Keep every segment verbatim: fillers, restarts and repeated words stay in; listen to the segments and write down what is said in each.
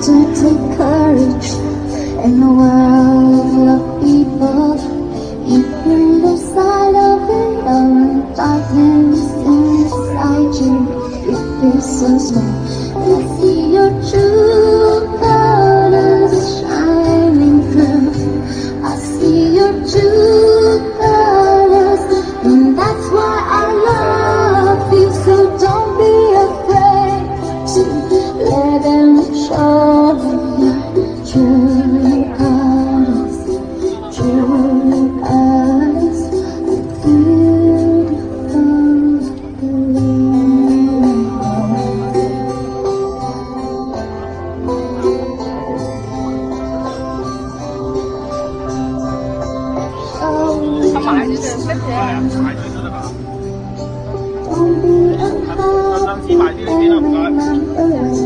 to take courage in a world of people. Even the sight of it all, and darkness inside you, you feel so small. You see your true colors shining through. I see your true colors, and that's why I love you. So don't be afraid to let them show your true colors, true colors, beautiful. Don't be unhappy and remember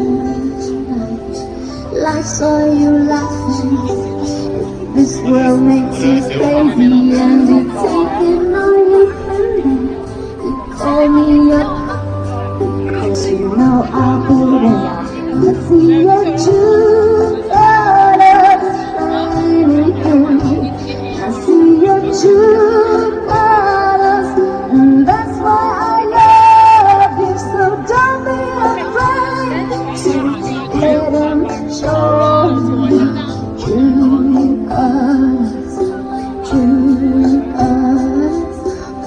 I saw you laughing. This world makes you crazy and you take it on your hand. You call me up, cause you know I'll be there. I see your true colors shining through. I see your true colors, and that's why I love you. So don't be afraid to let them show you true colors, true colors,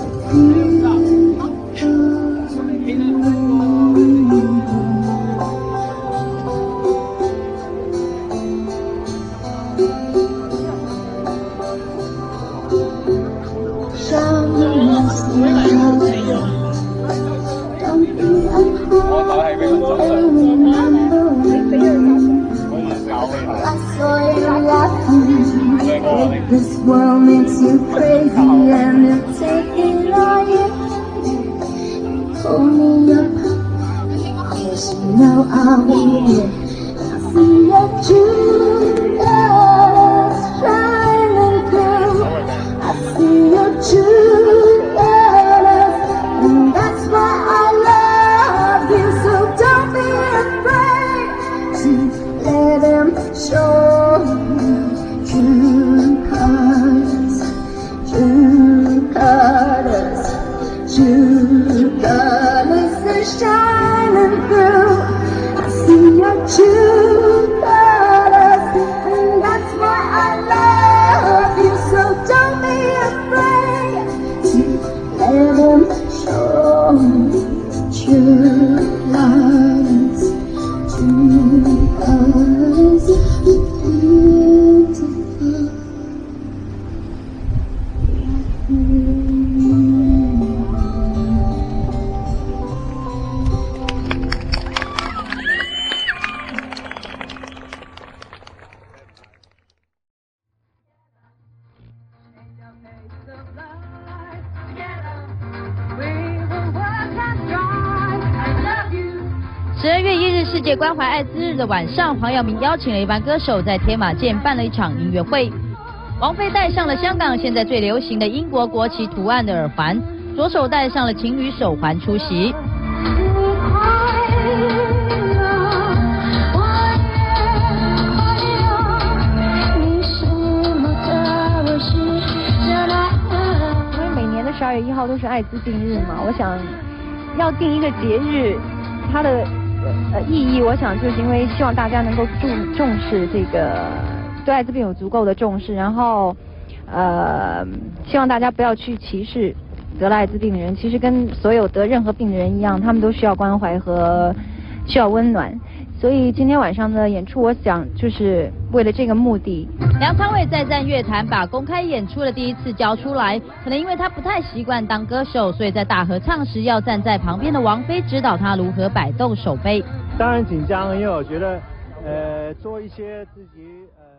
don't be unhappy and remember I saw you laughing. This world makes you crazy and you take it all you pull me up, cause you know I'll be here. I see your true colors shining through. I see your true colors, and that's why I love you. So don't be afraid to let them show you true colors, true colors, true colors are shining through. I see your true colors, and that's why I love you. So don't be afraid to let them show you true colors, true colors, beautiful. 十二月一日世界关怀艾滋日的晚上，黄耀明邀请了一班歌手在天马舰办了一场音乐会。王菲戴上了香港现在最流行的英国国旗图案的耳环，左手戴上了情侣手环出席。 因为每年的十二月一号都是艾滋病日嘛，我想要定一个节日，它的呃意义，我想就是因为希望大家能够重重视这个对艾滋病有足够的重视，然后呃希望大家不要去歧视得了艾滋病的人，其实跟所有得任何病的人一样，他们都需要关怀和需要温暖。所以今天晚上的演出，我想就是为了这个目的。 梁昌伟再战乐坛，把公开演出的第一次交出来，可能因为他不太习惯当歌手，所以在大合唱时要站在旁边的王菲指导他如何摆动手背。 当然紧张，因为我觉得，呃，做一些自己呃。